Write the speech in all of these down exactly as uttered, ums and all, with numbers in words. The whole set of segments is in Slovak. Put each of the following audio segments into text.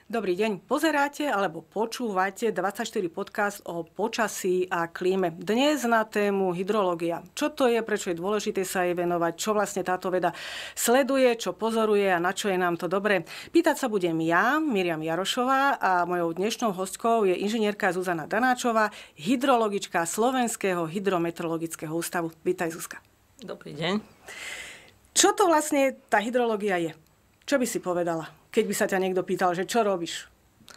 Dobrý deň. Pozeráte alebo počúvate dvadsaťštyri podcast o počasí a klíme. Dnes na tému hydrológia. Čo to je, prečo je dôležité sa jej venovať, čo vlastne táto veda sleduje, čo pozoruje a na čo je nám to dobré. Pýtať sa budem ja, Miriam Jarošová, a mojou dnešnou hostkou je inžinierka Zuzana Danáčová, hydrologička Slovenského hydrometeorologického ústavu. Vítaj, Zuzka. Dobrý deň. Čo to vlastne tá hydrológia je? Čo by si povedala, keď by sa ťa niekto pýtal, že čo robíš?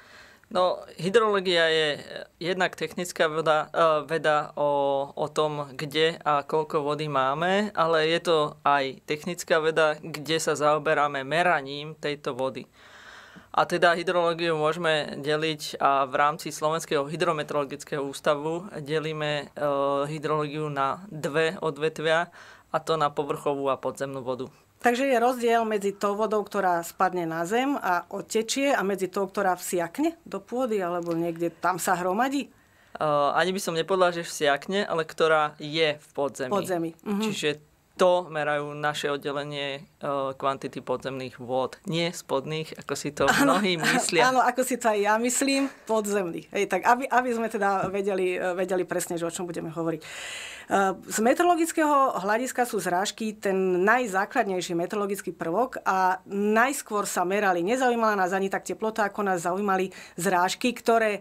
No, hydrológia je jednak technická veda, veda o, o tom, kde a koľko vody máme, ale je to aj technická veda, kde sa zaoberáme meraním tejto vody. A teda hydrológiu môžeme deliť a v rámci Slovenského hydrometeorologického ústavu delíme e, hydrológiu na dve odvetvia, a to na povrchovú a podzemnú vodu. Takže je rozdiel medzi tou vodou, ktorá spadne na zem a odtečie, a medzi tou, ktorá vsiakne do pôdy alebo niekde tam sa hromadí? Uh, ani by som nepovedala, že vsiakne, ale ktorá je v podzemí. Podzemí. Mhm. Čiže to merajú naše oddelenie uh, kvantity podzemných vôd. Nie spodných, ako si to áno, mnohí myslia. Áno, ako si to aj ja myslím, podzemných. Hej, tak aby, aby sme teda vedeli, vedeli presne, že o čom budeme hovoriť. Z meteorologického hľadiska sú zrážky ten najzákladnejší meteorologický prvok a najskôr sa merali. Nezaujímala nás ani tak teplota, ako nás zaujímali zrážky, ktoré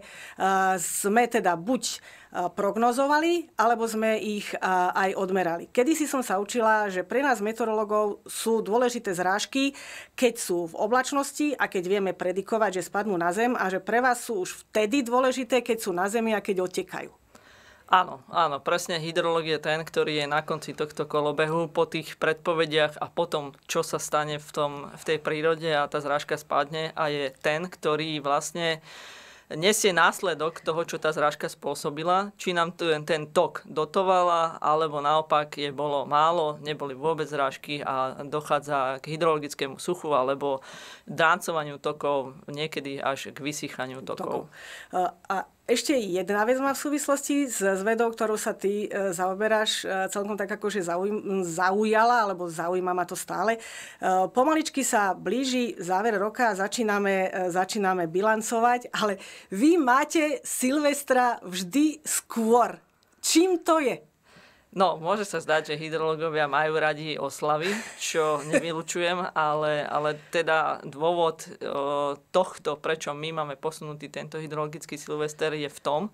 sme teda buď prognozovali, alebo sme ich aj odmerali. Kedysi som sa učila, že pre nás meteorologov sú dôležité zrážky, keď sú v oblačnosti a keď vieme predikovať, že spadnú na zem, a že pre vás sú už vtedy dôležité, keď sú na zemi a keď odtekajú. Áno, áno, presne hydrológ je ten, ktorý je na konci tohto kolobehu po tých predpovediach a potom, čo sa stane v, tom, v tej prírode a tá zrážka spadne, a je ten, ktorý vlastne nesie následok toho, čo tá zrážka spôsobila, či nám ten, ten tok dotovala, alebo naopak je bolo málo, neboli vôbec zrážky a dochádza k hydrologickému suchu alebo dráncovaniu tokov, niekedy až k vysychaniu tokov. tokov. A ešte jedna vec má v súvislosti s, s vedou, ktorú sa ty e, zaoberáš, e, celkom tak akože zauj, zaujala, alebo zaujíma ma to stále. E, pomaličky sa blíži záver roka a začíname, e, začíname bilancovať, ale vy máte Silvestra vždy skôr. Čím to je? No, môže sa zdať, že hydrológovia majú radi oslavy, čo nevylučujem, ale, ale teda dôvod e, tohto, prečo my máme posunutý tento hydrologický Silvester, je v tom,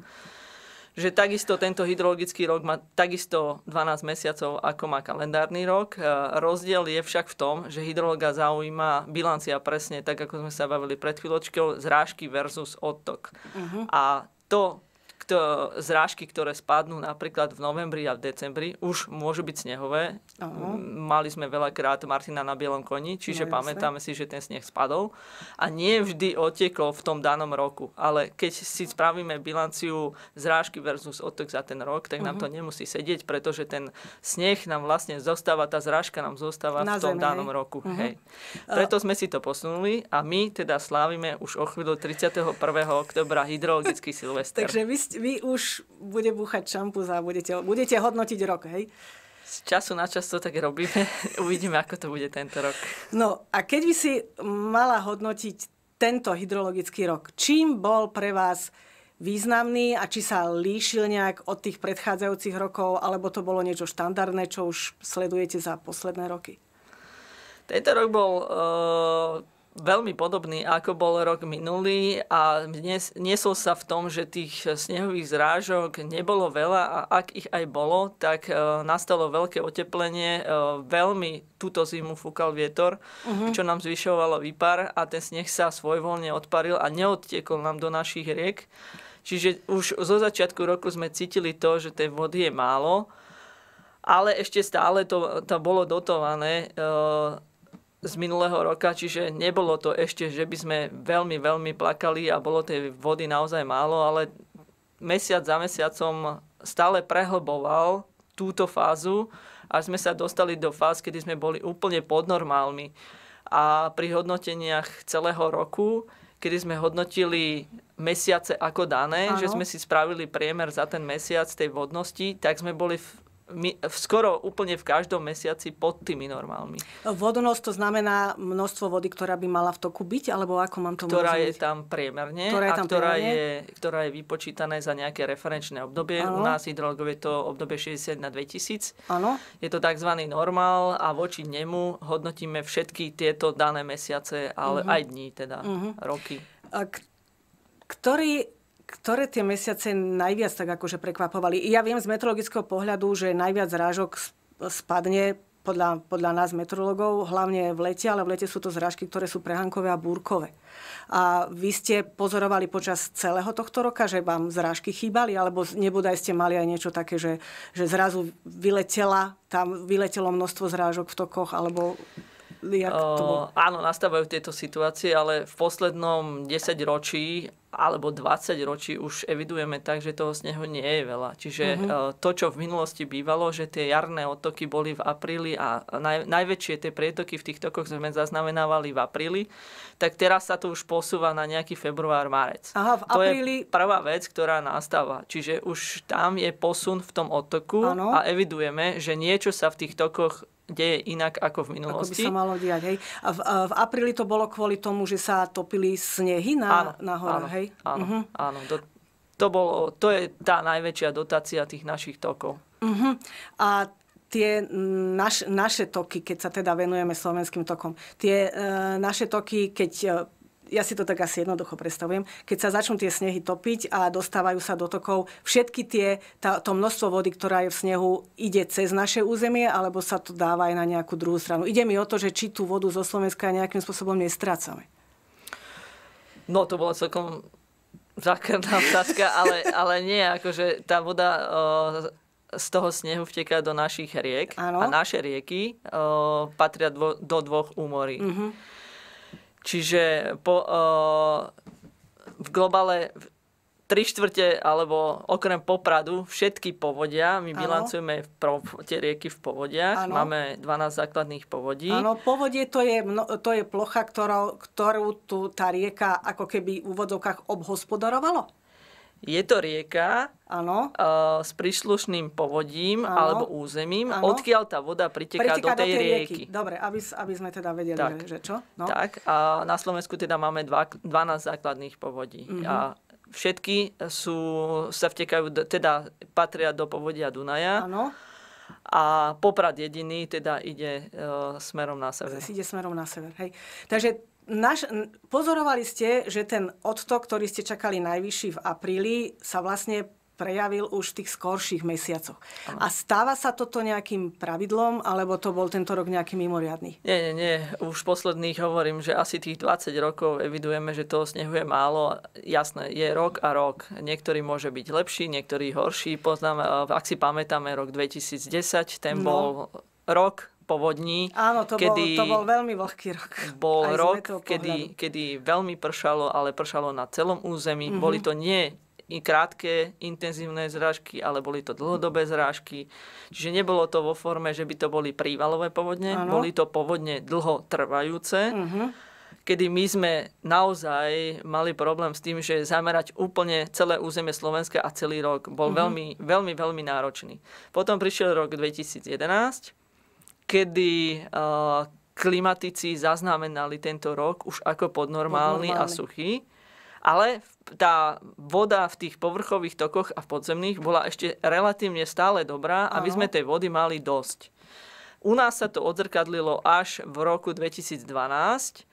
že takisto tento hydrologický rok má takisto dvanásť mesiacov, ako má kalendárny rok. E, rozdiel je však v tom, že hydrológa zaujíma bilancia presne, tak ako sme sa bavili pred chvíľočkou, zrážky versus odtok. Uh-huh. A to To zrážky, ktoré spadnú napríklad v novembri a v decembri, už môžu byť snehové. Uh-huh. Mali sme veľakrát Martina na bielom koni, čiže no, pamätáme si, že ten sneh spadol. A nie vždy otiekol v tom danom roku. Ale keď si spravíme bilanciu zrážky versus odtok za ten rok, tak uh-huh. nám to nemusí sedieť, pretože ten sneh nám vlastne zostáva, tá zrážka nám zostáva na v tom zemi, danom hej. roku. Uh-huh. Hej. Preto sme si to posunuli a my teda slávime už o chvíľu tridsiateho prvého októbra hydrologický Silvester. Takže vy, vy už bude búchať šampus a budete, budete hodnotiť rok, hej? Z času na čas to tak robíme. Uvidíme, ako to bude tento rok. No a keď by si mala hodnotiť tento hydrologický rok, čím bol pre vás významný a či sa líšil nejak od tých predchádzajúcich rokov, alebo to bolo niečo štandardné, čo už sledujete za posledné roky? Tento rok bol Uh... veľmi podobný, ako bol rok minulý, a dnes, niesol sa v tom, že tých snehových zrážok nebolo veľa, a ak ich aj bolo, tak e, nastalo veľké oteplenie. E, veľmi túto zimu fúkal vietor, uh-huh. čo nám zvyšovalo výpar, a ten sneh sa svojvoľne odparil a neodtiekol nám do našich riek. Čiže už zo začiatku roku sme cítili to, že tej vody je málo, ale ešte stále to, to bolo dotované e, z minulého roka, čiže nebolo to ešte, že by sme veľmi, veľmi plakali a bolo tej vody naozaj málo, ale mesiac za mesiacom stále prehlboval túto fázu, až sme sa dostali do fáz, kedy sme boli úplne pod normálmi. A pri hodnoteniach celého roku, kedy sme hodnotili mesiace ako dané, Áno. že sme si spravili priemer za ten mesiac tej vodnosti, tak sme boli v my, skoro úplne v každom mesiaci pod tými normálmi. Vodonos to znamená množstvo vody, ktorá by mala v toku byť, alebo ako mám to ktorá rozumieť? je tam priemerne ktorá je tam a ktorá priemerne? je, ktorá je vypočítané za nejaké referenčné obdobie. Ano. U nás hydrologov je to obdobie šesťdesiat na dvetisíc. Áno. Je to tzv. Normál a voči nemu hodnotíme všetky tieto dané mesiace, ale uh-huh. aj dní, teda uh-huh. roky. A k- ktorý Ktoré tie mesiace najviac tak akože prekvapovali? Ja viem z meteorologického pohľadu, že najviac zrážok spadne podľa, podľa nás meteorologov, hlavne v lete, ale v lete sú to zrážky, ktoré sú prehankové a búrkové. A vy ste pozorovali počas celého tohto roka, že vám zrážky chýbali, alebo nebodaj ste mali aj niečo také, že, že zrazu vyletela, tam vyletelo množstvo zrážok v tokoch, alebo... Jak to bolo? Uh, áno, nastávajú tieto situácie, ale v poslednom desaťročí alebo dvadsaťročí už evidujeme tak, že toho snehu nie je veľa. Čiže uh-huh. uh, to, čo v minulosti bývalo, že tie jarné odtoky boli v apríli a naj, najväčšie tie prietoky v tých tokoch sme zaznamenávali v apríli, tak teraz sa to už posúva na nejaký február, marec. Aha, v apríli... To je prvá vec, ktorá nastáva. Čiže už tam je posun v tom odtoku ano. A evidujeme, že niečo sa v tých tokoch deje inak ako v minulosti. Ako by sa malo diať, hej. A v, a v apríli to bolo kvôli tomu, že sa topili snehy na, áno, na horách, hej? Áno, uh-huh. áno. To, to, bolo, to je tá najväčšia dotácia tých našich tokov. Uh-huh. A tie naš, naše toky, keď sa teda venujeme slovenským tokom, tie uh, naše toky, keď... Uh, ja si to tak asi jednoducho predstavujem, keď sa začnú tie snehy topiť a dostávajú sa do tokov, všetky tie, tá, to množstvo vody, ktorá je v snehu, ide cez naše územie, alebo sa to dáva aj na nejakú druhú stranu. Ide mi o to, že či tú vodu zo Slovenska nejakým spôsobom nestrácame. No, to bola celkom zákerná otázka, ale, ale nie, akože tá voda o, z toho snehu vteká do našich riek. Áno. A naše rieky o, patria dvo, do dvoch úmorí. Uh-huh. Čiže po, uh, v globále tri štvrte, alebo okrem Popradu, všetky povodia, my ano. bilancujeme v pro, tie rieky v povodiach, ano. Máme dvanásť základných povodí. Áno, povodie to je, to je plocha, ktorou, ktorú tu tá rieka ako keby v úvodzovkách obhospodarovalo? Je to rieka uh, s príslušným povodím ano. Alebo územím, ano. Odkiaľ tá voda priteká, priteká do tej, do tej rieky. rieky. Dobre, aby, aby sme teda vedeli, tak. že, že čo? No. Tak, a na Slovensku teda máme dva, dvanásť základných povodí. Uh-huh. A všetky sú, sa vtekajú, teda patria do povodia Dunaja. Áno. A Poprad jediný teda ide uh, smerom na sever. Ide smerom na sever, hej. Takže Naš, pozorovali ste, že ten odtok, ktorý ste čakali najvyšší v apríli, sa vlastne prejavil už v tých skorších mesiacoch. Ano. A stáva sa toto nejakým pravidlom, alebo to bol tento rok nejaký mimoriadny? Nie, nie, nie. Už posledných hovorím, že asi tých dvadsať rokov evidujeme, že toho snehu je málo. Jasné, je rok a rok. Niektorý môže byť lepší, niektorý horší. Poznám, ak si pamätáme rok dvetisícdesať, ten no. bol rok povodní. Áno, to, kedy bol, to bol veľmi vlhký rok. Bol rok, kedy, kedy veľmi pršalo, ale pršalo na celom území. Mm-hmm. Boli to nie i krátke, intenzívne zrážky, ale boli to dlhodobé zrážky. Čiže nebolo to vo forme, že by to boli prívalové povodne. Áno. Boli to povodne dlho trvajúce. Mm-hmm. Kedy my sme naozaj mali problém s tým, že zamerať úplne celé územie Slovenska a celý rok bol mm-hmm. veľmi, veľmi, veľmi náročný. Potom prišiel rok dvetisícjedenásť, kedy uh, klimatici zaznamenali tento rok už ako podnormálny, podnormálny a suchý. Ale tá voda v tých povrchových tokoch a v podzemných bola ešte relatívne stále dobrá a my sme tej vody mali dosť. U nás sa to odzrkadlilo až v roku dvetisícdvanásť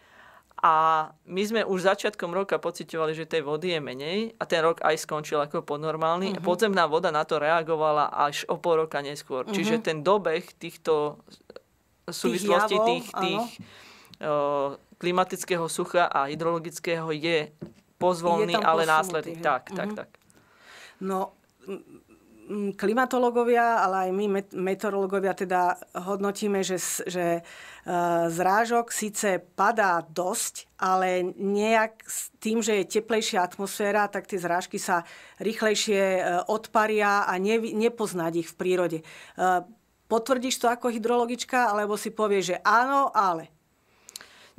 a my sme už začiatkom roka pociťovali, že tej vody je menej a ten rok aj skončil ako podnormálny. Uh-huh. Podzemná voda na to reagovala až o pol roka neskôr. Uh-huh. Čiže ten dobeh týchto súvislostí tých, tých uh, klimatického sucha a hydrologického je pozvolný, je ale následný. Tak, uh-huh. tak, tak. No, klimatológovia, ale aj my meteorológovia teda hodnotíme, že, že zrážok síce padá dosť, ale nejak s tým, že je teplejšia atmosféra, tak tie zrážky sa rýchlejšie odparia a ne, nepoznať ich v prírode. Potvrdíš to ako hydrologička, alebo si povieš, že áno, ale...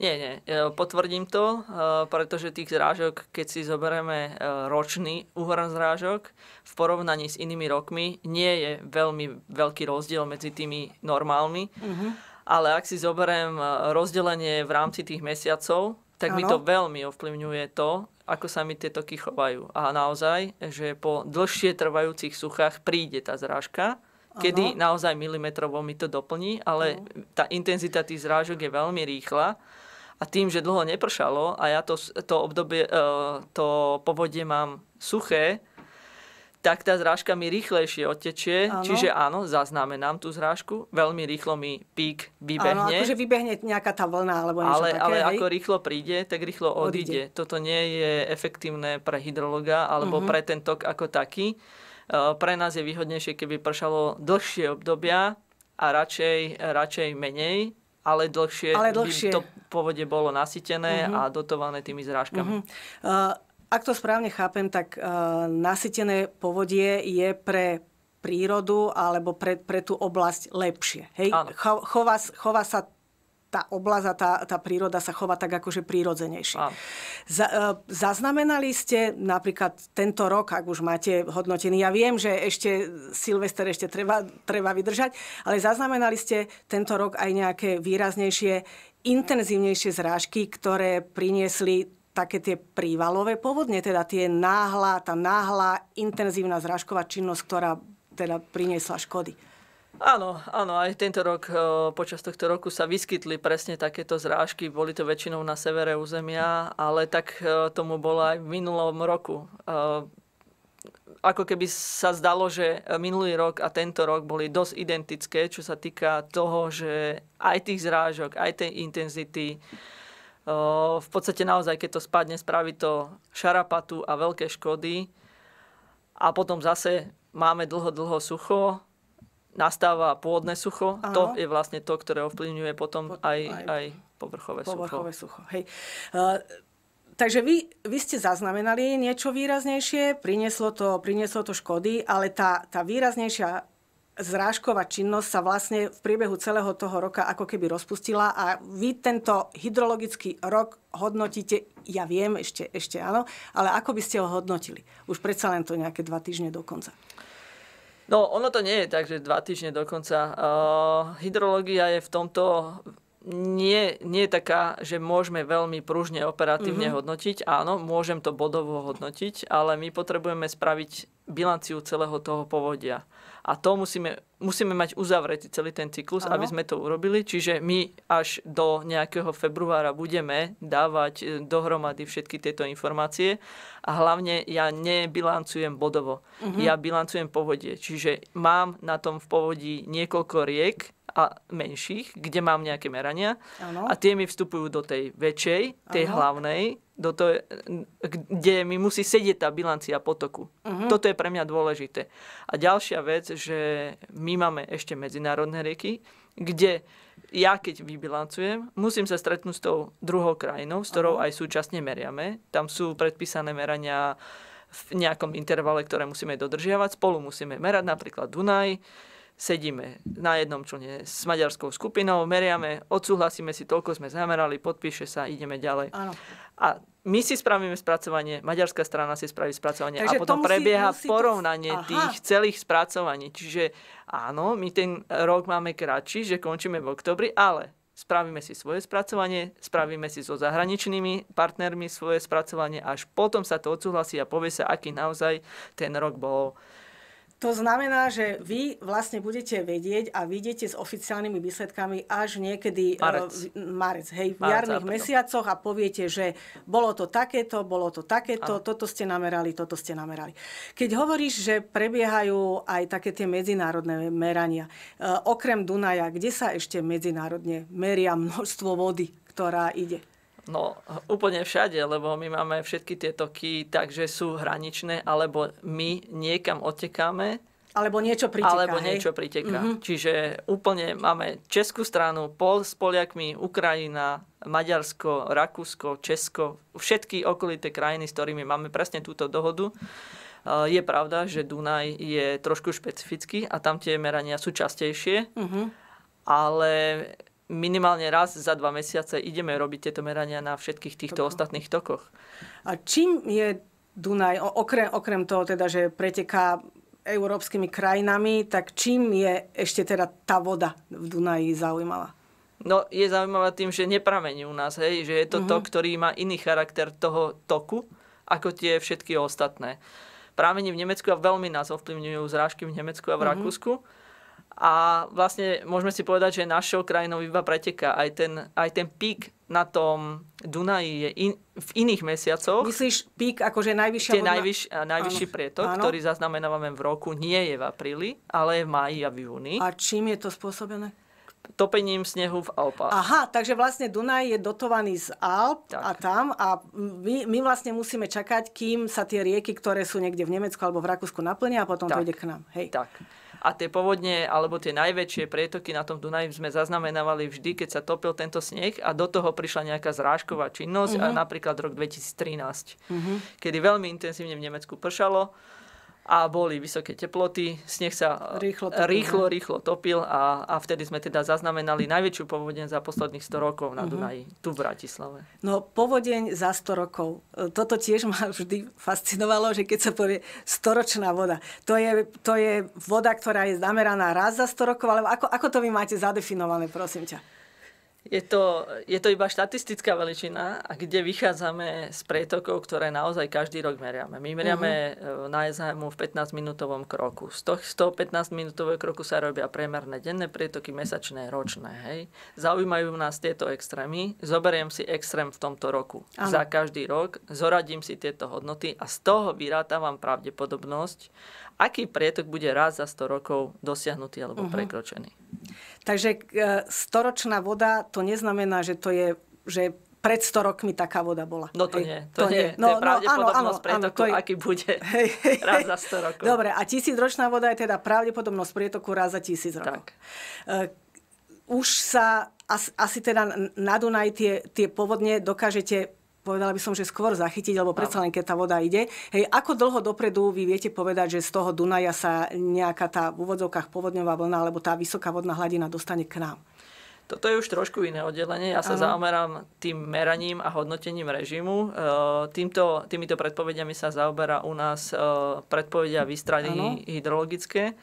Nie, nie. Potvrdím to, pretože tých zrážok, keď si zoberieme ročný úhrn zrážok, v porovnaní s inými rokmi nie je veľmi veľký rozdiel medzi tými normálmi. Uh-huh. Ale ak si zoberiem rozdelenie v rámci tých mesiacov, tak ano. Mi to veľmi ovplyvňuje to, ako sa mi tie toky chovajú. A naozaj, že po dlhšie trvajúcich suchách príde tá zrážka, kedy ano. Naozaj milimetrovo mi to doplní, ale ano. Tá intenzita tých zrážok je veľmi rýchla. A tým, že dlho nepršalo a ja to, to obdobie, to povodie mám suché, tak tá zrážka mi rýchlejšie odtečie. Áno. Čiže áno, zaznamenám tú zrážku. Veľmi rýchlo mi pík vybehne. Áno, akože vybehne nejaká tá vlna alebo niečo ale, také. Ale hej? ako rýchlo príde, tak rýchlo odíde. odíde. Toto nie je efektívne pre hydrologa alebo uh-huh. pre ten tok ako taký. Pre nás je výhodnejšie, keby pršalo dlhšie obdobia a radšej, radšej menej, ale dlhšie, ale dlhšie. By to povodie bolo nasytené uh-huh. a dotované tými zrážkami. Uh-huh. Uh, ak to správne chápem, tak uh, nasytené povodie je pre prírodu alebo pre, pre tú oblasť lepšie. Hej? Cho, chová, chová sa tá oblasť a tá, tá príroda sa chová tak akože prírodzenejšie. Za, uh, zaznamenali ste napríklad tento rok, ak už máte hodnotený, ja viem, že ešte Silvester ešte treba, treba vydržať, ale zaznamenali ste tento rok aj nejaké výraznejšie, intenzívnejšie zrážky, ktoré priniesli také tie prívalové povodne, teda tie náhla, tá náhla, intenzívna zrážková činnosť, ktorá teda priniesla škody. Áno, áno, aj tento rok, počas tohto roku sa vyskytli presne takéto zrážky. Boli to väčšinou na severe územia, ale tak tomu bolo aj v minulom roku. Ako keby sa zdalo, že minulý rok a tento rok boli dosť identické, čo sa týka toho, že aj tých zrážok, aj tej intenzity. V podstate naozaj, keď to spadne, spraví to šarapatu a veľké škody. A potom zase máme dlho, dlho sucho, nastáva pôdne sucho. Aha. To je vlastne to, ktoré ovplyvňuje potom aj, aj, aj povrchové, povrchové sucho. sucho. Hej. Uh, takže vy, vy ste zaznamenali niečo výraznejšie, prinieslo to, prinieslo to škody, ale tá, tá výraznejšia zrážková činnosť sa vlastne v priebehu celého toho roka ako keby rozpustila a vy tento hydrologický rok hodnotíte, ja viem, ešte, ešte áno, ale ako by ste ho hodnotili? Už predsa len to nejaké dva týždne do konca. No, ono to nie je tak, že dva týždne dokonca. Uh, hydrológia je v tomto nie, nie je taká, že môžeme veľmi pružne, operatívne mm-hmm. hodnotiť. Áno, môžem to bodovo hodnotiť, ale my potrebujeme spraviť bilanciu celého toho povodia. A to musíme, musíme mať uzavretý celý ten cyklus, ano. Aby sme to urobili. Čiže my až do nejakého februára budeme dávať dohromady všetky tieto informácie. A hlavne ja nebilancujem bodovo. Uh-huh. Ja bilancujem povodie. Čiže mám na tom v povodí niekoľko riek a menších, kde mám nejaké merania. Ano. A tie mi vstupujú do tej väčšej, tej ano. Hlavnej, do to, kde mi musí sedieť tá bilancia potoku. Uh-huh. Toto je pre mňa dôležité. A ďalšia vec, že my máme ešte medzinárodné rieky, kde ja keď vybilancujem, musím sa stretnúť s tou druhou krajinou, s ktorou uh-huh. aj súčasne meriame. Tam sú predpísané merania v nejakom intervale, ktoré musíme dodržiavať. Spolu musíme merať napríklad Dunaj. Sedíme na jednom člne s maďarskou skupinou, meriame, odsúhlasíme si, toľko sme zamerali, podpíše sa, ideme ďalej. Áno. A my si spravíme spracovanie, maďarská strana si spraví spracovanie. Takže a potom musí, prebieha musí porovnanie to... tých celých spracovaní. Čiže áno, my ten rok máme kratší, že končíme v oktobri, ale spravíme si svoje spracovanie, spravíme si so zahraničnými partnermi svoje spracovanie, až potom sa to odsúhlasí a povie sa, aký naozaj ten rok bol. To znamená, že vy vlastne budete vedieť a vidíte s oficiálnymi výsledkami až niekedy marec, uh, marec hej, v jarných mesiacoch a poviete, že bolo to takéto, bolo to takéto, a. toto ste namerali, toto ste namerali. Keď hovoríš, že prebiehajú aj také tie medzinárodné merania, uh, okrem Dunaja, kde sa ešte medzinárodne meria množstvo vody, ktorá ide? No, úplne všade, lebo my máme všetky tie toky, takže sú hraničné, alebo my niekam odtekáme. Alebo niečo priteká. Alebo hej? niečo priteká. Mm-hmm. Čiže úplne máme českú stranu, Pol s Poliakmi, Ukrajina, Maďarsko, Rakúsko, Česko, všetky okolité krajiny, s ktorými máme presne túto dohodu. Je pravda, že Dunaj je trošku špecifický a tam tie merania sú častejšie, mm-hmm. ale minimálne raz za dva mesiace ideme robiť tieto merania na všetkých týchto Toko. ostatných tokoch. A čím je Dunaj, okrem, okrem toho teda, že preteká európskymi krajinami, tak čím je ešte teda tá voda v Dunaji zaujímavá? No, je zaujímavá tým, že nepramení u nás, hej, že je to uh-huh. tok, ktorý má iný charakter toho toku, ako tie všetky ostatné. Pramení v Nemecku a veľmi nás ovplyvňujú zrážky v Nemecku a v uh-huh. Rakúsku. A vlastne môžeme si povedať, že našou krajinou iba preteká. Aj ten, aj ten pík na tom Dunaji je in, v iných mesiacoch. Myslíš pík akože najvyššia vodná? Najvyš, najvyšší áno. prietok, áno. ktorý zaznamenávame v roku, nie je v apríli, ale je v máji a v júni. A čím je to spôsobené? Topením snehu v Alpách. Aha, takže vlastne Dunaj je dotovaný z Alp tak. a tam a my, my vlastne musíme čakať, kým sa tie rieky, ktoré sú niekde v Nemecku alebo v Rakúsku naplnia a potom tak. to ide k nám. Hej. Tak. A tie povodne, alebo tie najväčšie prietoky na tom Dunaji sme zaznamenávali vždy, keď sa topil tento sneh a do toho prišla nejaká zrážková činnosť, uh-huh. a napríklad rok dvetisíctrinásť, uh-huh. kedy veľmi intenzívne v Nemecku pršalo a boli vysoké teploty, sneh sa rýchlo, topil, rýchlo, rýchlo topil a, a vtedy sme teda zaznamenali najväčšiu povodeň za posledných sto rokov na Dunaji, uh-huh. tu v Bratislave. No, povodeň za sto rokov. Toto tiež ma vždy fascinovalo, že keď sa povie storočná voda. To je, to je voda, ktorá je zameraná raz za sto rokov, ale ako, ako to vy máte zadefinované, prosím ťa? Je to, je to iba štatistická veličina, kde vychádzame z prietokov, ktoré naozaj každý rok meriame. My meriame uh-huh. na Ezheimu v pätnásťminútovom kroku. Z toho pätnásťminútového kroku sa robia priemerné denné prietoky, mesačné, ročné. Hej. Zaujímajú nás tieto extrémy. Zoberiem si extrém v tomto roku. Ano. Za každý rok zoradím si tieto hodnoty a z toho vyrátavam pravdepodobnosť, aký prietok bude raz za sto rokov dosiahnutý alebo uh-huh. prekročený. Takže storočná voda, to neznamená, že to je, že pred sto rokmi taká voda bola. No to nie. To, to nie. No, to je pravdepodobnosť no, prietoku, je... aký bude hej, hej, raz za sto rokov. Dobre, a tisícročná voda je teda pravdepodobnosť prietoku raz za tisíc rokov. Tak. Uh, už sa asi, asi teda na Dunaj tie, tie povodne dokážete, povedala by som, že skôr zachytiť, alebo predsa len keď tá voda ide. Hej, ako dlho dopredu vy viete povedať, že z toho Dunaja sa nejaká tá v úvodzovkách povodňová vlna, alebo tá vysoká vodná hladina dostane k nám? Toto je už trošku iné oddelenie. Ja sa ano. zaomerám tým meraním a hodnotením režimu. Týmto, týmito predpovediami sa zaoberá u nás predpovedia výstrany hydrologické.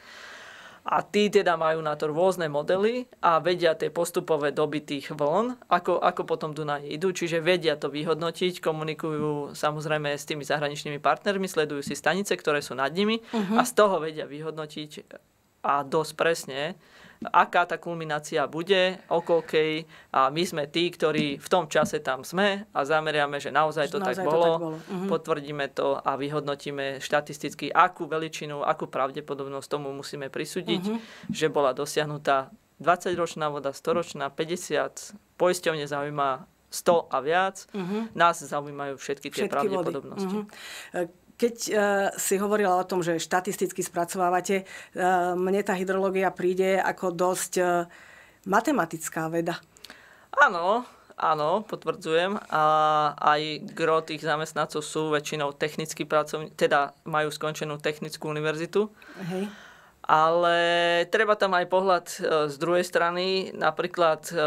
A tí teda majú na to rôzne modely a vedia tie postupové doby tých vln, ako, ako potom Dunaj idú. Čiže vedia to vyhodnotiť, komunikujú samozrejme s tými zahraničnými partnermi, sledujú si stanice, ktoré sú nad nimi uh-huh. a z toho vedia vyhodnotiť a dosť presne, aká tá kulminácia bude, okolkej. A my sme tí, ktorí v tom čase tam sme a zameriame, že naozaj to, naozaj tak, bolo. to tak bolo. Uh-huh. Potvrdíme to a vyhodnotíme štatisticky, akú veličinu, akú pravdepodobnosť tomu musíme prisúdiť, uh-huh. že bola dosiahnutá dvadsaťročná voda, storočná, päťdesiat, poisťovne zaujíma sto a viac. Uh-huh. Nás zaujímajú všetky tie všetky pravdepodobnosti. Uh-huh. Keď uh, si hovorila o tom, že štatisticky spracovávate, uh, mne tá hydrológia príde ako dosť uh, matematická veda. Áno, áno, potvrdzujem. A aj gro tých zamestnancov sú väčšinou technickí pracovníci, teda majú skončenú technickú univerzitu. Hej. Ale treba tam aj pohľad uh, z druhej strany. Napríklad uh,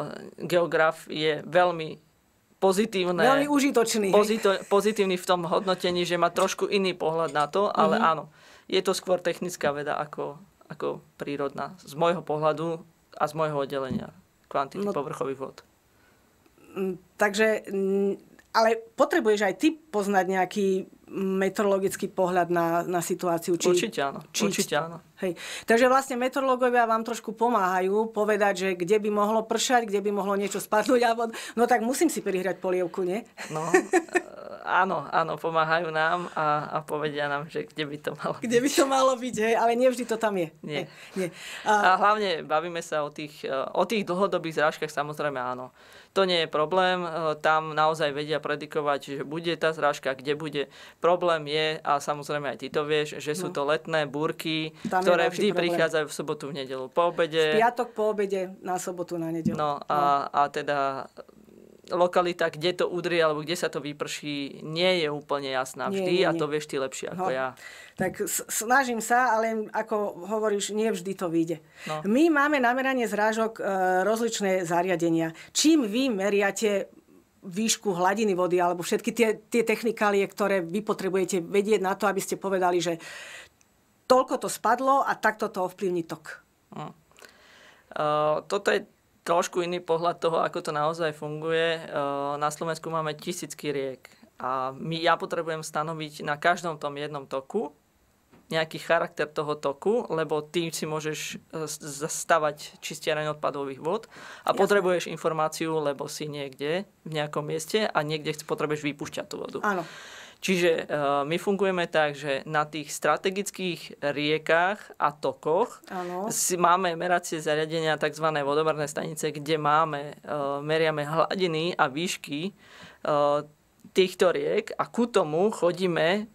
geograf je veľmi pozitívne. Veľmi užitočný. Pozito, pozitívny v tom hodnotení, že má trošku iný pohľad na to, ale uh-huh. áno, je to skôr technická veda ako, ako prírodná. Z môjho pohľadu a z môjho oddelenia kvantity no, povrchových vod. Takže, ale potrebuješ aj ty poznať nejaký meteorologický pohľad na, na situáciu? Či, určite áno. Či, určite áno. Hej. Takže vlastne meteorológovia vám trošku pomáhajú povedať, že kde by mohlo pršať, kde by mohlo niečo spadnúť. A vod... No tak musím si prihrať polievku, nie? No, áno, áno, pomáhajú nám a, a povedia nám, že kde by to malo byť. Kde by to malo byť, hej, ale nevždy to tam je. Nie. Hej, nie. A... a hlavne bavíme sa o tých, o tých dlhodobých zrážkach, samozrejme áno. To nie je problém, tam naozaj vedia predikovať, že bude tá zrážka, kde bude. Problém je, a samozrejme aj ty to vieš, že sú to letné búrky, tam ktoré vždy problém. Prichádzajú v sobotu, v nedeľu po obede. V piatok po obede, na sobotu, na nedeľu. No a, a teda lokalita, kde to udrie alebo kde sa to vyprší, nie je úplne jasná vždy nie, nie, nie. A to vieš ty lepšie ako no, ja. Tak snažím sa, ale ako hovoríš, nie vždy to vyjde. No. My máme na meranie zrážok e, rozličné zariadenia. Čím vy meriate výšku hladiny vody alebo všetky tie, tie technikálie, ktoré vy potrebujete vedieť na to, aby ste povedali, že toľko to spadlo a takto to ovplyvní tok. Hm. Uh, toto je trošku iný pohľad toho, ako to naozaj funguje. Uh, na Slovensku máme tisícky riek a my, ja potrebujem stanoviť na každom tom jednom toku nejaký charakter toho toku, lebo ty si môžeš zastavať čistiareň odpadových vod a Jasne. Potrebuješ informáciu, lebo si niekde v nejakom mieste a niekde potrebuješ vypúšťať tú vodu. Áno. Čiže uh, my fungujeme tak, že na tých strategických riekách a tokoch si, máme meracie zariadenia, tzv. Vodomerné stanice, kde máme, uh, meriame hladiny a výšky uh, týchto riek a ku tomu chodíme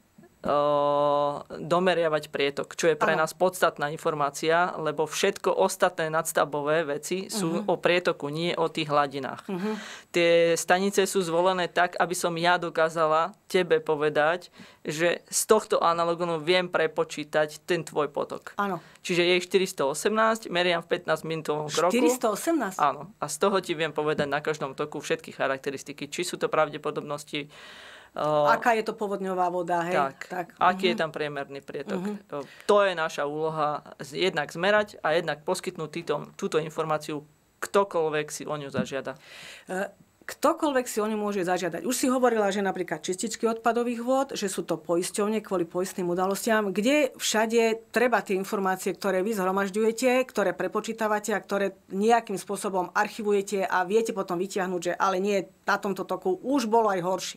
domeriavať prietok, čo je pre Aha. nás podstatná informácia, lebo všetko ostatné nadstavbové veci sú uh-huh. o prietoku, nie o tých hladinách. Uh-huh. Tie stanice sú zvolené tak, aby som ja dokázala tebe povedať, že z tohto analogonu viem prepočítať ten tvoj potok. Áno. Čiže je ich štyristo-osemnásť, meriam v pätnásťminútovom kroku. štyristo-osemnásť? Áno. A z toho ti viem povedať na každom toku všetky charakteristiky. Či sú to pravdepodobnosti, aká je to povodňová voda, hej? Tak, tak. Aký uh-huh. je tam priemerný prietok. Uh-huh. To je naša úloha jednak zmerať a jednak poskytnúť týto, túto informáciu ktokoľvek si o ňu zažiada. Ktokoľvek si o ňu môže zažiadať. Už si hovorila, že napríklad čističky odpadových vôd, že sú to poisťovne kvôli poistným udalostiam, kde všade treba tie informácie, ktoré vy zhromažďujete, ktoré prepočítavate a ktoré nejakým spôsobom archivujete a viete potom vytiahnuť, že ale nie, na tomto toku už bolo aj horšie.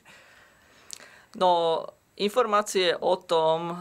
No, informácie o tom,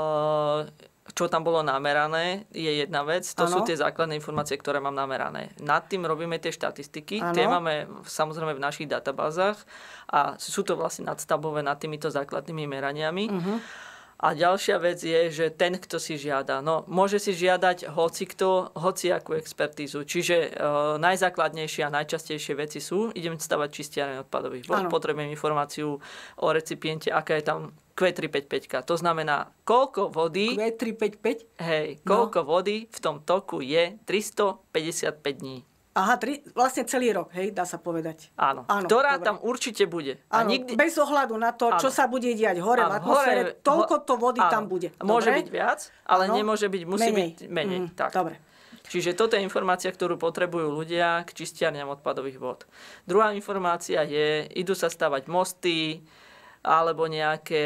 čo tam bolo namerané, je jedna vec. To ano. Sú tie základné informácie, ktoré mám namerané. Nad tým robíme tie štatistiky. Ano. Tie máme samozrejme v našich databázach a sú to vlastne nadstavbové nad týmito základnými meraniami. Uh-huh. A ďalšia vec je, že ten, kto si žiada, no môže si žiadať hocikto, hociakú expertízu. Čiže e, najzákladnejšie a najčastejšie veci sú, idem stavať čistiareň odpadových vod, potrebujem informáciu o recipiente, aká je tam kvé tri päť päť. To znamená, koľko vody... kvé tri päť päť? Hej, koľko no. vody v tom toku je tristopäťdesiatpäť dní. Aha, tri, vlastne celý rok, hej, dá sa povedať. Áno, Áno ktorá dobre. Tam určite bude. Áno, a nikdy... bez ohľadu na to, Áno. čo sa bude diať hore Áno, v atmosfére, hore, toľko to vody Áno. tam bude. Dobre? Môže byť viac, ale Áno. nemôže byť, musí menej. byť menej. Mm, tak. Dobre. Čiže toto je informácia, ktorú potrebujú ľudia k čistiarniam odpadových vod. Druhá informácia je, idú sa stavať mosty, alebo nejaké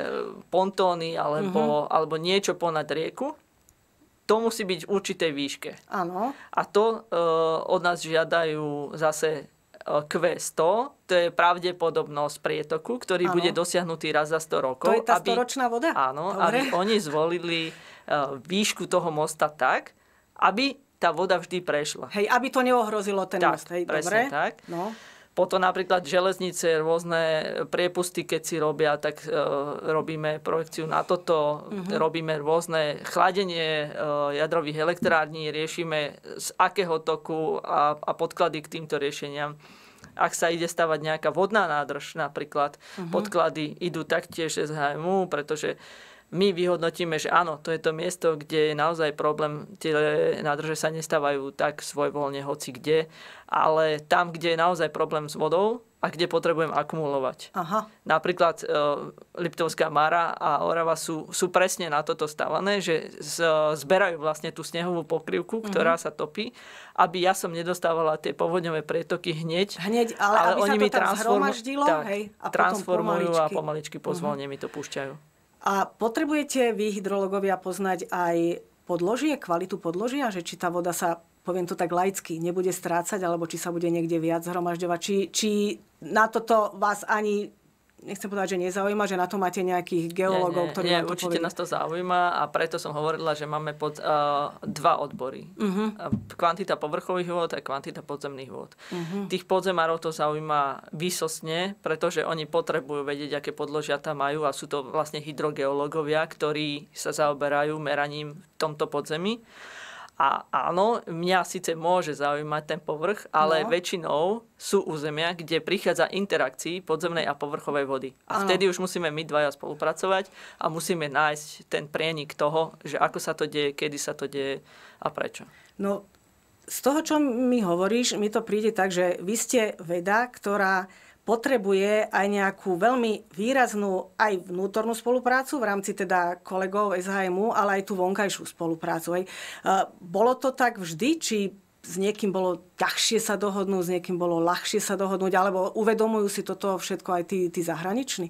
pontóny, alebo, uh-huh. alebo niečo ponad rieku. To musí byť v určitej výške. Áno. A to e, od nás žiadajú zase e, kvé sto, to je pravdepodobnosť prietoku, ktorý ano. Bude dosiahnutý raz za sto rokov. To je tá storočná voda? Áno, Dobre. Aby oni zvolili e, výšku toho mosta tak, aby tá voda vždy prešla. Hej, aby to neohrozilo ten tak, most. Hej, presne dobre. tak. No. Potom napríklad železnice, rôzne priepusty, keď si robia, tak e, robíme projekciu na toto, uh-huh. robíme rôzne chladenie e, jadrových elektrární, riešime z akého toku a, a podklady k týmto riešeniam. Ak sa ide stavať nejaká vodná nádrž napríklad, uh-huh. podklady idú taktiež z há em ú, pretože my vyhodnotíme, že áno, to je to miesto, kde je naozaj problém, tie nádrže sa nestávajú tak svojvoľne hoci kde, ale tam, kde je naozaj problém s vodou a kde potrebujem akumulovať. Aha. Napríklad e, Liptovská Mara a Orava sú, sú presne na toto stavané, že z, zberajú vlastne tú snehovú pokrývku, uh-huh. ktorá sa topí, aby ja som nedostávala tie povodňové prietoky hneď. Hneď, ale, ale aby oni sa to tam transformu- zhromaždilo tak, hej, a transformujú potom pomaličky. a pomaličky pozvolne uh-huh. mi to púšťajú. A potrebujete vy, hydrológovia, poznať aj podložie, kvalitu podložia, že či tá voda sa, poviem to tak laicky, nebude strácať, alebo či sa bude niekde viac zhromažďovať, či, či na toto vás ani, nechcem povedať, že nezaujíma, že na to máte nejakých geológov, nie, nie, ktorí nie, vám to určite povedia. Nás to zaujíma a preto som hovorila, že máme pod, uh, dva odbory. Uh-huh. Kvantita povrchových vôd a kvantita podzemných vôd. Uh-huh. Tých podzemárov to zaujíma výsostne, pretože oni potrebujú vedieť, aké podložia tam majú a sú to vlastne hydrogeológovia, ktorí sa zaoberajú meraním v tomto podzemí. A áno, mňa síce môže zaujímať ten povrch, ale no. väčšinou sú územia, kde prichádza interakcií podzemnej a povrchovej vody. A ano. Vtedy už musíme my dvaja spolupracovať a musíme nájsť ten prienik toho, že ako sa to deje, kedy sa to deje a prečo. No, z toho, čo mi hovoríš, mi to príde tak, že vy ste veda, ktorá potrebuje aj nejakú veľmi výraznú aj vnútornú spoluprácu v rámci teda kolegov es há em ú, ale aj tú vonkajšiu spoluprácu. Hej. Bolo to tak vždy, či s niekým bolo ťažšie sa dohodnúť, s niekým bolo ľahšie sa dohodnúť, alebo uvedomujú si toto všetko aj tí, tí zahraniční?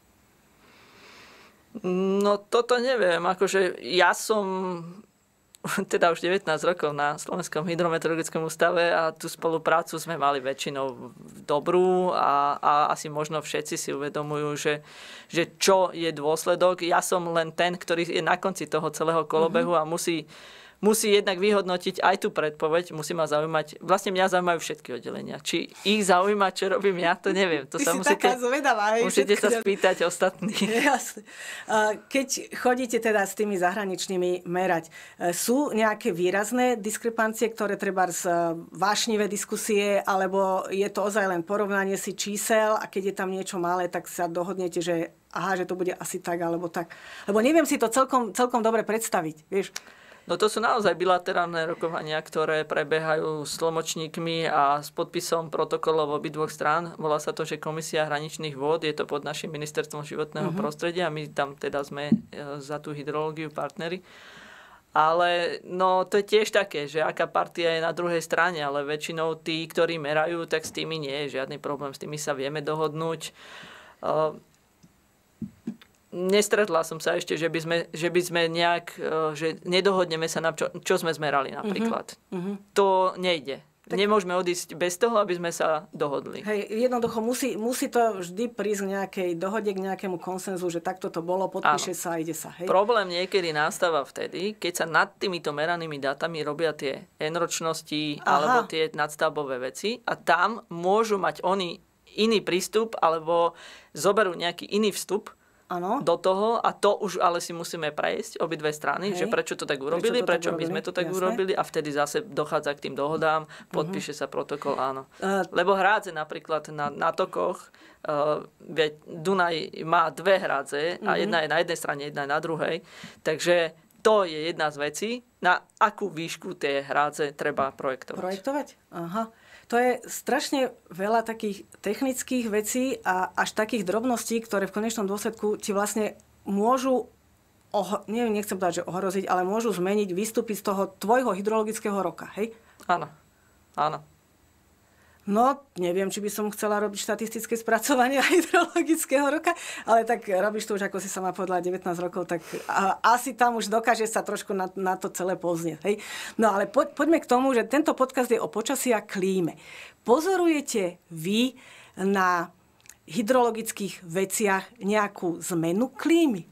No toto neviem. Akože ja som teda už devätnásť rokov na Slovenskom hydrometeorologickom ústave a tú spoluprácu sme mali väčšinou dobrú a, a asi možno všetci si uvedomujú, že, že čo je dôsledok. Ja som len ten, ktorý je na konci toho celého kolobehu mm-hmm. a musí musí jednak vyhodnotiť aj tú predpoveď, musí ma zaujímať, vlastne mňa zaujímajú všetky oddelenia. Či ich zaujíma, čo robím ja, to neviem. To Ty sa si musíte, taká zvedavá. Musíte sa spýtať ostatní. Jasne. Keď chodíte teda s tými zahraničnými merať, sú nejaké výrazné diskrepancie, ktoré treba z vášnivé diskusie, alebo je to ozaj len porovnanie si čísel a keď je tam niečo malé, tak sa dohodnete, že aha, že to bude asi tak, alebo tak. Lebo neviem si to celkom, celkom dobre predstaviť, vieš. No to sú naozaj bilaterálne rokovania, ktoré prebiehajú s tlmočníkmi a s podpisom protokolov obidvoch strán. Volá sa to, že Komisia hraničných vôd, je to pod našim ministerstvom životného uh-huh. prostredia a my tam teda sme za tú hydrológiu partneri. Ale no, to je tiež také, že aká partia je na druhej strane, ale väčšinou tí, ktorí merajú, tak s tými nie je žiadny problém, s tými sa vieme dohodnúť. Uh, Nestretla som sa ešte, že by sme, že by sme nejak, že nedohodneme sa na čo, čo sme zmerali napríklad. Uh-huh. To nejde. Tak nemôžeme odísť bez toho, aby sme sa dohodli. Hej, jednoducho musí, musí to vždy prísť k nejakej dohode, k nejakému konsenzu, že takto to bolo, podpíše Áno. sa a ide sa. Hej. Problém niekedy nastáva vtedy, keď sa nad týmito meranými dátami robia tie enročnosti Aha. alebo tie nadstavbové veci a tam môžu mať oni iný prístup alebo zoberú nejaký iný vstup Ano. do toho a to už ale si musíme prejsť obidve strany, Hej. že prečo to tak urobili, prečo, prečo my sme to tak Jasne. urobili a vtedy zase dochádza k tým dohodám, podpíše uh-huh. sa protokol, áno. Uh, Lebo hrádze napríklad na, na tokoch, uh, Dunaj má dve hrádze uh-huh. a jedna je na jednej strane, jedna je na druhej, takže to je jedna z vecí, na akú výšku tie hrádze treba projektovať. Projektovať? Aha. To je strašne veľa takých technických vecí a až takých drobností, ktoré v konečnom dôsledku ti vlastne môžu, oho- neviem, nechcem povedať, že ohroziť, ale môžu zmeniť výstupy z toho tvojho hydrologického roka, hej? Áno, áno. No, neviem, či by som chcela robiť štatistické spracovanie hydrologického roka, ale tak robíš to už, ako si sama povedala, devätnásť rokov, tak asi tam už dokáže sa trošku na, na to celé poznieť. Hej? No ale po, poďme k tomu, že tento podcast je o počasí a klíme. Pozorujete vy na hydrologických veciach nejakú zmenu klímy?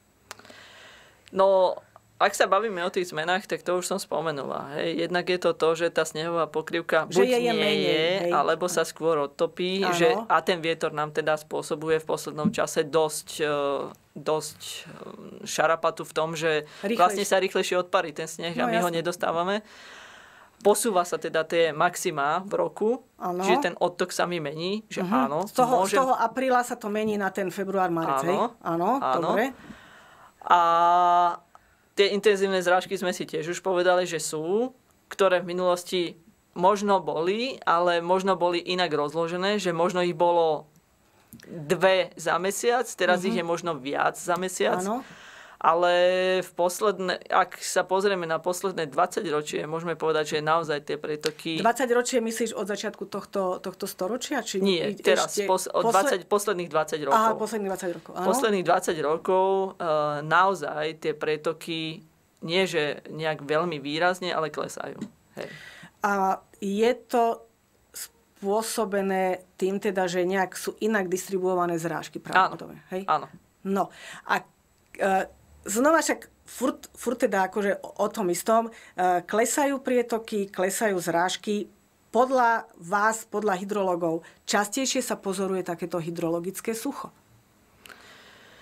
No... Ak sa bavíme o tých zmenách, tak to už som spomenula. Hej. Jednak je to to, že tá snehová pokrývka buď je, nie menej, je, hej. alebo sa skôr odtopí. Že, a ten vietor nám teda spôsobuje v poslednom čase dosť, dosť šarapatu v tom, že Rýchlejšie. vlastne sa rýchlejšie odparí ten sneh no, a my jasne. ho nedostávame. Posúva sa teda tie maxima v roku, ano. čiže ten odtok sa mi mení. Že uh-huh. áno, z, toho, môžem... z toho apríla sa to mení na ten február, marec. Áno, áno, dobre. A... Tie intenzívne zrážky sme si tiež už povedali, že sú, ktoré v minulosti možno boli, ale možno boli inak rozložené, že možno ich bolo dve za mesiac, teraz uh-huh. ich je možno viac za mesiac. Áno. Ale v posledné, ak sa pozrieme na posledné dvadsať ročie, môžeme povedať, že naozaj tie pretoky... dvadsať ročie myslíš od začiatku tohto, tohto storočia? Či Nie, teraz, ešte... pos, od dvadsať, posledných dvadsať rokov. Aha, posledných dvadsať rokov, áno. Posledných dvadsať rokov uh, naozaj tie pretoky nie, že nejak veľmi výrazne, ale klesajú. Hej. A je to spôsobené tým teda, že nejak sú inak distribuované zrážky pravdepodobne? Hej? Áno. No a... Uh, Znova však furt, furt teda akože o, o tom istom. E, klesajú prietoky, klesajú zrážky. Podľa vás, podľa hydrologov, častejšie sa pozoruje takéto hydrologické sucho?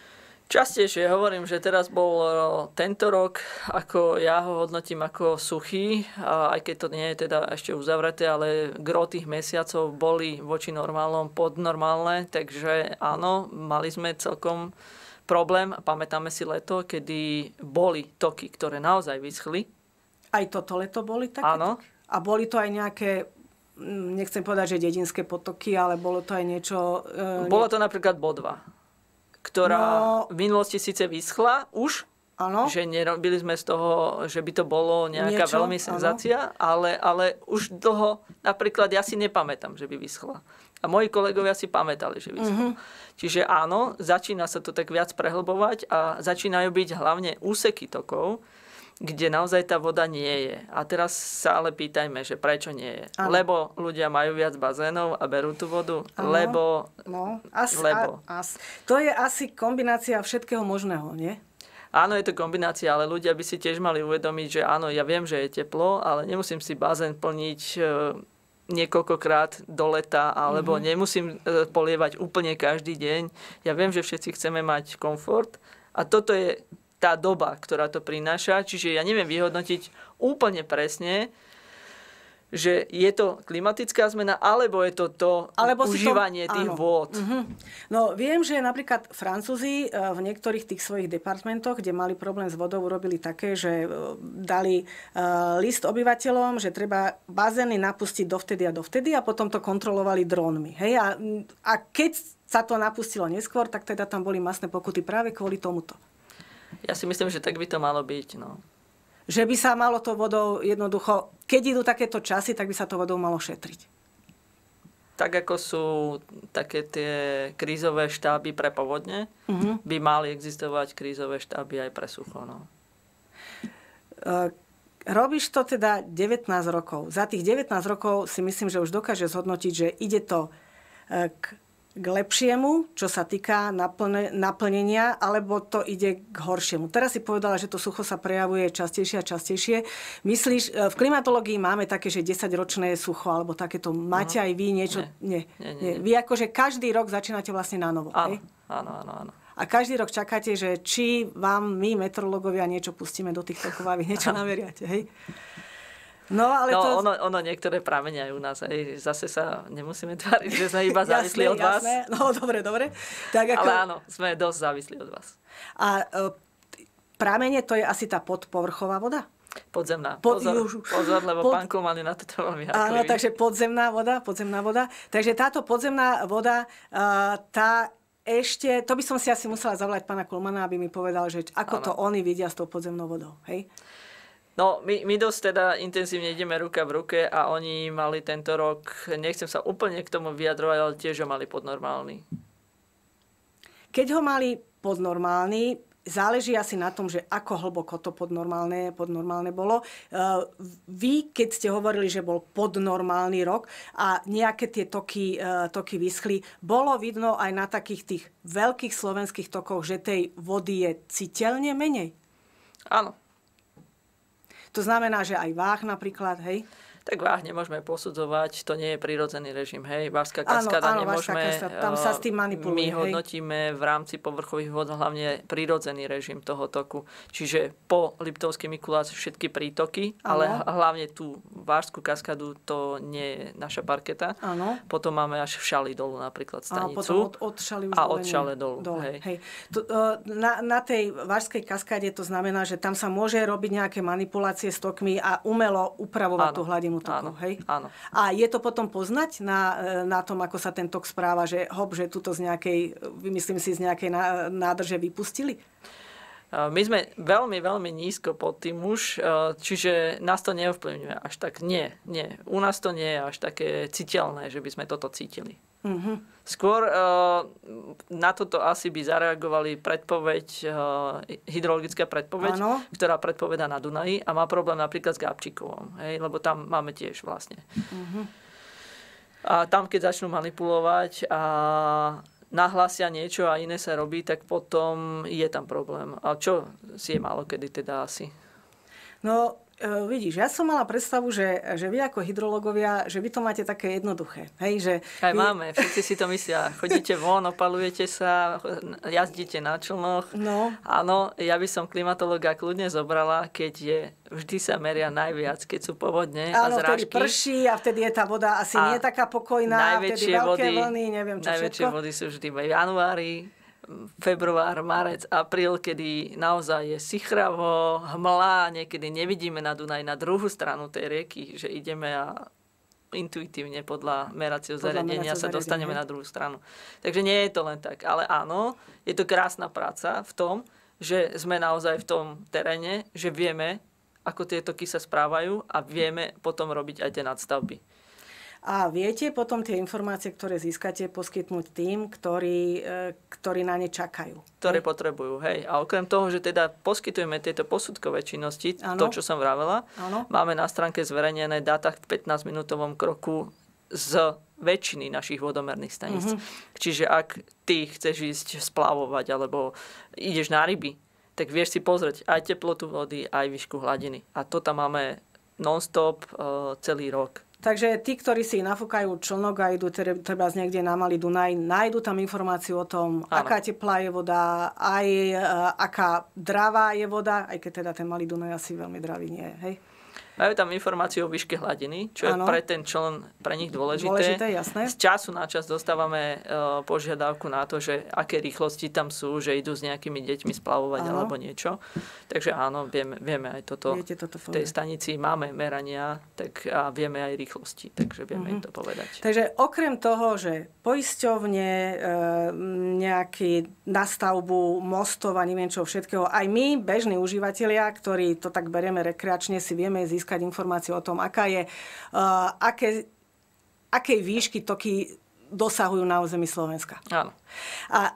Častejšie hovorím, že teraz bol tento rok, ako ja ho hodnotím ako suchý, a aj keď to nie je teda ešte uzavreté, ale gro tých mesiacov boli voči normálnom podnormálne, takže áno, mali sme celkom problém. Pamätáme si leto, kedy boli toky, ktoré naozaj vyschli. Aj toto leto boli také? Áno. A boli to aj nejaké, nechcem povedať, že dedinské potoky, ale bolo to aj niečo... E, Bolo to napríklad Bodva, ktorá No. v minulosti síce vyschla už, áno. že nerobili sme z toho, že by to bolo nejaká Niečo, veľmi senzácia, ale, ale už dlho, napríklad ja si nepamätám, že by vyschla. A moji kolegovia si pamätali, že vyschla. Uh-huh. Čiže áno, začína sa to tak viac prehlbovať a začínajú byť hlavne úseky tokov, kde naozaj tá voda nie je. A teraz sa ale pýtajme, že prečo nie je. Ano. Lebo ľudia majú viac bazénov a berú tú vodu, ano. lebo... No, as, lebo. A, as. To je asi kombinácia všetkého možného, nie? Áno, je to kombinácia, ale ľudia by si tiež mali uvedomiť, že áno, ja viem, že je teplo, ale nemusím si bazén plniť e, niekoľkokrát do leta, alebo mm-hmm. nemusím e, polievať úplne každý deň. Ja viem, že všetci chceme mať komfort a toto je tá doba, ktorá to prináša. Čiže ja neviem vyhodnotiť úplne presne, že je to klimatická zmena, alebo je to to alebo užívanie to, tých áno. vôd. Uh-huh. No viem, že napríklad Francúzi v niektorých tých svojich departmentoch, kde mali problém s vodou, urobili také, že dali uh, list obyvateľom, že treba bazény napustiť dovtedy a dovtedy a potom to kontrolovali drónmi. Hej? A, a keď sa to napustilo neskôr, tak teda tam boli masné pokuty práve kvôli tomuto. Ja si myslím, že tak by to malo byť. No. Že by sa malo to vodou jednoducho, keď idú takéto časy, tak by sa to vodou malo šetriť. Tak ako sú také tie krízové štáby pre povodne, uh-huh. by mali existovať krízové štáby aj pre sucho. No. Uh, robíš to teda devätnásť rokov. Za tých devätnásť rokov si myslím, že už dokáže zhodnotiť, že ide to uh, k k lepšiemu, čo sa týka naplne, naplnenia, alebo to ide k horšiemu. Teraz si povedala, že to sucho sa prejavuje častejšie a častejšie. Myslíš, v klimatológii máme také, že desaťročné sucho, alebo takéto, máte aj vy niečo? Nie. Nie, nie, nie. nie. Vy akože každý rok začínate vlastne na novo. Áno, áno, áno, áno. A každý rok čakáte, že či vám my, meteorológovia, niečo pustíme do tých tokov a vy niečo naveriate, hej? No, ale no to... ono, ono niektoré pramenia aj u nás. Ej. Zase sa nemusíme tváriť, že sme iba závislí od vás. Jasné. No, dobre, dobre. Tak ako... Ale áno, sme dosť závislí od vás. A e, pramene to je asi tá podpovrchová voda? Podzemná. Pod, pozor, už, pozor, lebo pod... pán Kulman je na toto veľmi háklivý. Áno, takže podzemná voda, podzemná voda. Takže táto podzemná voda, uh, tá ešte, to by som si asi musela zavolať pána Kulmana, aby mi povedal, že ako ano. To oni vidia s tou podzemnou vodou. Hej? No, my, my dosť teda intenzívne ideme ruka v ruke a oni mali tento rok, nechcem sa úplne k tomu vyjadrovať, ale tiež ho mali podnormálny. Keď ho mali podnormálny, záleží asi na tom, že ako hlboko to podnormálne, podnormálne bolo. Vy, keď ste hovorili, že bol podnormálny rok a nejaké tie toky, toky vyschli, bolo vidno aj na takých tých veľkých slovenských tokoch, že tej vody je citeľne menej? Áno. To znamená, že aj váh napríklad, hej? Tak váh nemôžeme posudzovať, to nie je prírodzený režim, hej. Vážska kaskáda áno, áno, nemôžeme... Vážska, tam sa s tým manipuluje, My hodnotíme v rámci povrchových vod hlavne prírodzený režim toho toku. Čiže po Liptovský Mikuláš všetky prítoky, áno. Ale hlavne tú Vážskú kaskádu to nie je naša parketa. Áno. Potom máme až v Šali dolu napríklad stanicu. A potom od, od Šali už a od Šale dolu. dolu hej. Hej. To, na, na tej Vážskej kaskáde to znamená, že tam sa môže robiť nejaké manipulácie s tokmi a umelo upravovať áno. tú hladinu tokov, áno, hej? Áno. A je to potom poznať na, na tom, ako sa ten tok správa, že hop, že tuto z nejakej, vymyslím si, z nejakej nádrže vypustili? My sme veľmi, veľmi nízko pod tým už, čiže nás to neovplyvňuje až tak. Nie, nie. U nás to nie je až také citeľné, že by sme toto cítili. Uh-huh. Skôr na toto asi by zareagovali predpoveď, hydrologická predpoveď, ano. Ktorá predpovedá na Dunaji a má problém napríklad s Gabčíkovom, hej, lebo tam máme tiež vlastne. Uh-huh. A tam, keď začnú manipulovať a nahlásia niečo a iné sa robí, tak potom je tam problém. A čo si je málo kedy teda asi? No, e, vidíš, ja som mala predstavu, že, že vy ako hydrológovia, že vy to máte také jednoduché. Hej, že Aj vy... máme, všetci si to myslia. Chodíte von, opalujete sa, jazdíte na člnoch. No. Áno, ja by som klimatológa kľudne zobrala, keď je, vždy sa meria najviac, keď sú povodne a Áno, zrážky. vtedy prší a vtedy je tá voda asi a nie taká pokojná, vtedy veľké vody, vlny, neviem čo najväčšie všetko. vody sú vždy v januári, február, marec, apríl, kedy naozaj je sichravo, hmla, niekedy nevidíme na Dunaj na druhú stranu tej rieky, že ideme a intuitívne podľa meracieho zariadenia sa dostaneme na druhú stranu. Takže nie je to len tak. Ale áno, je to krásna práca v tom, že sme naozaj v tom teréne, že vieme, ako tie toky sa správajú a vieme potom robiť aj tie nadstavby. A viete potom tie informácie, ktoré získate, poskytnúť tým, ktorí, ktorí na ne čakajú. Ktoré hej. potrebujú, hej. A okrem toho, že teda poskytujeme tieto posudkové činnosti, ano. to, čo som vravela, ano. máme na stránke zverejnené dáta v pätnásťminútovom kroku z väčšiny našich vodomerných staníc. Uh-huh. Čiže ak ty chceš ísť splavovať, alebo ideš na ryby, tak vieš si pozrieť aj teplotu vody, aj výšku hladiny. A to tam máme non-stop uh, celý rok. Takže tí, ktorí si nafúkajú člnok a idú treba z niekde na Malý Dunaj, nájdu tam informáciu o tom, ano. aká teplá je voda, aj uh, aká dravá je voda, aj keď teda ten Malý Dunaj asi veľmi dravý nie je, hej? Majú tam informáciu o výške hladiny, čo ano. je pre ten čln pre nich dôležité. Dôležité, jasné. Z času na čas dostávame uh, požiadavku na to, že aké rýchlosti tam sú, že idú s nejakými deťmi splavovať ano. alebo niečo. Takže áno, vieme, vieme aj toto. toto v tej stanici máme merania tak a vieme aj rýchlosti, takže vieme uh-huh. im to povedať. Takže okrem toho, že poisťovne, e, nejaký nastavbu mostov a neviem čo všetkého, aj my, bežní užívateľia, ktorí to tak berieme rekreačne, si vieme získať informáciu o tom, aká je, uh, aké, akej výšky toky dosahujú na území Slovenska. Áno. A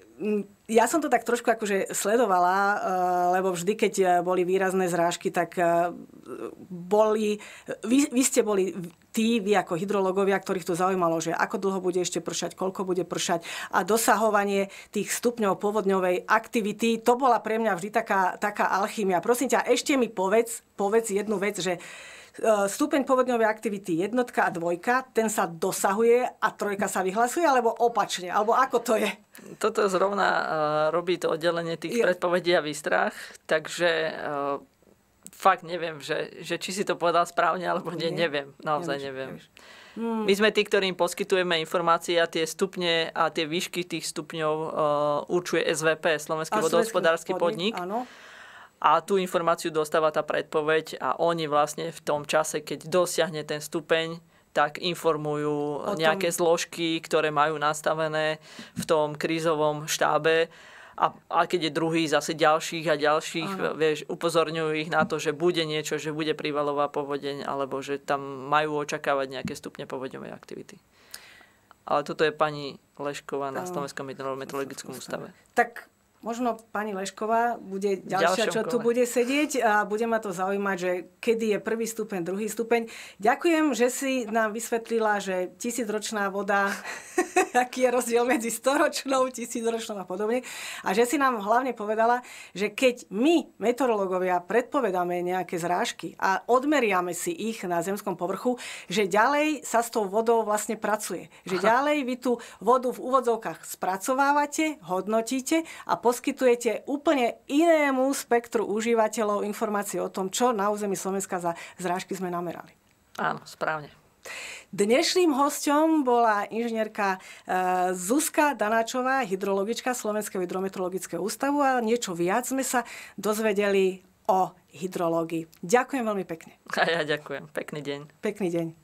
ja som to tak trošku akože sledovala, uh, lebo vždy, keď boli výrazné zrážky, tak uh, boli... Vy, vy ste boli tí, vy ako hydrológovia, ktorých to zaujímalo, že ako dlho bude ešte pršať, koľko bude pršať a dosahovanie tých stupňov povodňovej aktivity, to bola pre mňa vždy taká, taká alchymia. Prosím ťa, ešte mi povedz, povedz jednu vec, že stupeň povodňovej aktivity jednotka a dvojka, ten sa dosahuje a trojka sa vyhlasuje, alebo opačne? Alebo ako to je? Toto zrovna uh, robí to oddelenie tých je. predpovedí a výstrah, takže uh, fakt neviem, že, že či si to povedal správne, alebo nie, nie. neviem. Naozaj neviem. Hmm. My sme tí, ktorým poskytujeme informácie a tie stupne a tie výšky tých stupňov uh, určuje es vé pé, Slovenský vodohospodársky podnik. podnik. Áno. A tú informáciu dostáva tá predpoveď a oni vlastne v tom čase, keď dosiahne ten stupeň, tak informujú tom... nejaké zložky, ktoré majú nastavené v tom krízovom štábe. A, a keď je druhý, zase ďalších a ďalších, vieš, upozorňujú ich na to, že bude niečo, že bude prívalová povodeň, alebo že tam majú očakávať nejaké stupne povodňovej aktivity. Ale toto je pani Lešková na Slovenskom hydrometeorologickom ústave. Tak možno pani Lešková bude ďalšia, čo tu bude sedieť a bude ma to zaujímať, že kedy je prvý stupeň, druhý stupeň. Ďakujem, že si nám vysvetlila, že tisícročná voda, aký je rozdiel medzi storočnou, tisícročnou a podobne. A že si nám hlavne povedala, že keď my, meteorológovia, predpovedáme nejaké zrážky a odmeriame si ich na zemskom povrchu, že ďalej sa s tou vodou vlastne pracuje. Že ďalej vy tú vodu v úvodzovkách spracovávate, hodnotíte a poskytujete úplne inému spektru užívateľov informácie o tom, čo na území Slovenska za zrážky sme namerali. Áno, správne. Dnešným hosťom bola inžinierka Zuzka Danáčová, hydrologička Slovenského hydrometeorologického ústavu a niečo viac sme sa dozvedeli o hydrológii. Ďakujem veľmi pekne. A ja ďakujem. Pekný deň. Pekný deň.